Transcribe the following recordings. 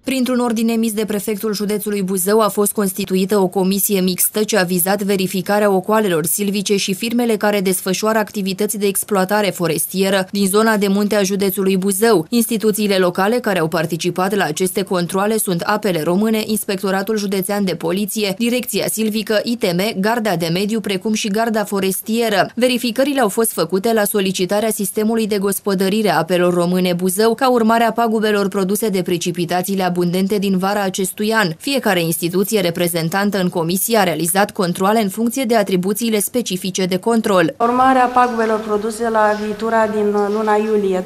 Printr-un ordin emis de prefectul județului Buzău a fost constituită o comisie mixtă ce a vizat verificarea ocoalelor silvice și firmele care desfășoară activități de exploatare forestieră din zona de munte a județului Buzău. Instituțiile locale care au participat la aceste controale sunt Apele Române, Inspectoratul Județean de Poliție, Direcția Silvică, ITM, Garda de Mediu, precum și Garda Forestieră. Verificările au fost făcute la solicitarea sistemului de gospodărire a Apelor Române Buzău ca urmare a pagubelor produse de precipitațiile abundente din vara acestui an. Fiecare instituție reprezentantă în comisie a realizat controale în funcție de atribuțiile specifice de control. Urmarea pagubelor produse la avicultura din luna iulie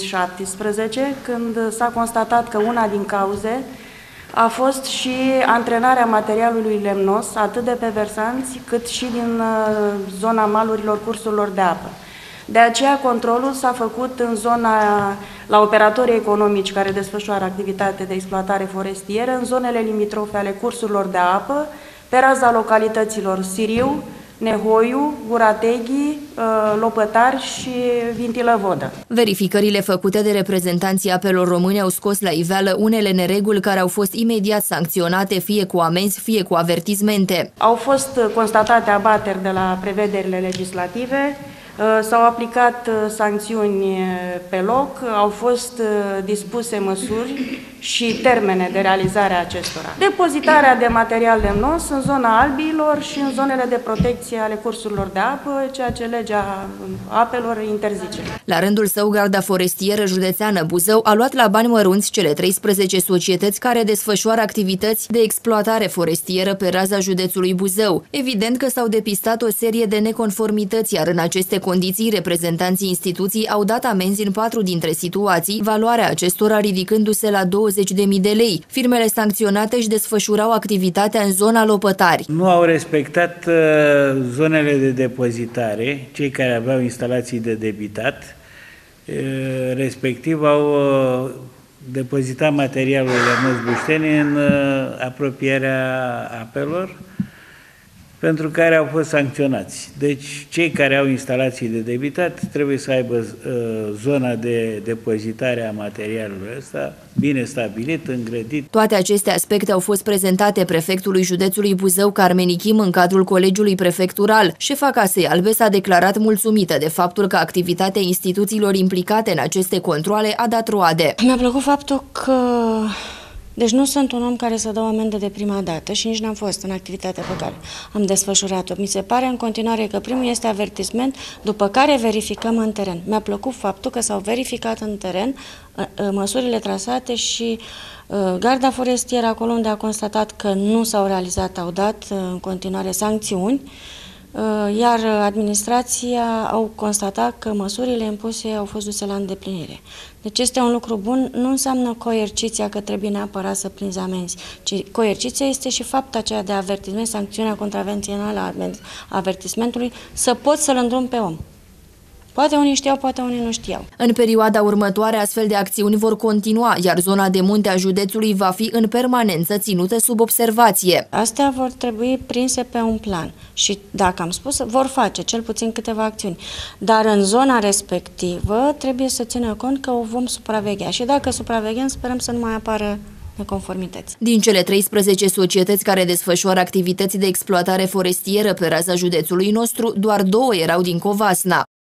2017, când s-a constatat că una din cauze a fost și antrenarea materialului lemnos, atât de pe versanți, cât și din zona malurilor cursurilor de apă. De aceea, controlul s-a făcut în zona, la operatorii economici care desfășoară activitate de exploatare forestieră, în zonele limitrofe ale cursurilor de apă, pe raza localităților Siriu, Nehoiu, Gurateghi, Lopătari și Vintilăvodă. Verificările făcute de reprezentanții Apelor Române au scos la iveală unele nereguli care au fost imediat sancționate, fie cu amenzi, fie cu avertismente. Au fost constatate abateri de la prevederile legislative, s-au aplicat sancțiuni pe loc, au fost dispuse măsuri și termene de realizare a acestora. Depozitarea de material lemnos în zona albiilor și în zonele de protecție ale cursurilor de apă, ceea ce legea apelor interzice. La rândul său, Garda Forestieră Județeană Buzău a luat la bani mărunți cele 13 societăți care desfășoară activități de exploatare forestieră pe raza județului Buzău. Evident că s-au depistat o serie de neconformități, iar în aceste condiții, reprezentanții instituției au dat amenzi în 4 dintre situații, valoarea acestora ridicându-se la 20.000 de lei. Firmele sancționate își desfășurau activitatea în zona Lopătari. Nu au respectat zonele de depozitare, cei care aveau instalații de debitat, respectiv au depozitat materialul lemnos bușteni în apropierea apelor, pentru care au fost sancționați. Deci, cei care au instalații de debitat trebuie să aibă zona de depozitare a materialului ăsta bine stabilit, îngrădit. Toate aceste aspecte au fost prezentate prefectului județului Buzău, Carmen Ichim, în cadrul colegiului prefectural. Șefa Casei Albe s-a declarat mulțumită de faptul că activitatea instituțiilor implicate în aceste controale a dat roade. Mi-a plăcut faptul că deci nu sunt un om care să dă o amendă de prima dată și nici n-am fost în activitatea pe care am desfășurat-o. Mi se pare în continuare că primul este avertisment, după care verificăm în teren. Mi-a plăcut faptul că s-au verificat în teren măsurile trasate și Garda Forestieră, acolo unde a constatat că nu s-au realizat, au dat în continuare sancțiuni, iar administrația au constatat că măsurile impuse au fost duse la îndeplinire. Deci este un lucru bun, nu înseamnă coerciția că trebuie neapărat să prinzi amenzi, ci coerciția este și faptul aceea de avertisment, sancțiunea contravențională a avertismentului, să poți să-l îndrumi pe om. Poate unii știau, poate unii nu știau. În perioada următoare, astfel de acțiuni vor continua, iar zona de munte a județului va fi în permanență ținută sub observație. Astea vor trebui prinse pe un plan și, dacă am spus, vor face cel puțin câteva acțiuni. Dar în zona respectivă trebuie să țină cont că o vom supraveghea și dacă supraveghem, sperăm să nu mai apară neconformități. Din cele 13 societăți care desfășoară activități de exploatare forestieră pe raza județului nostru, doar 2 erau din Covasna.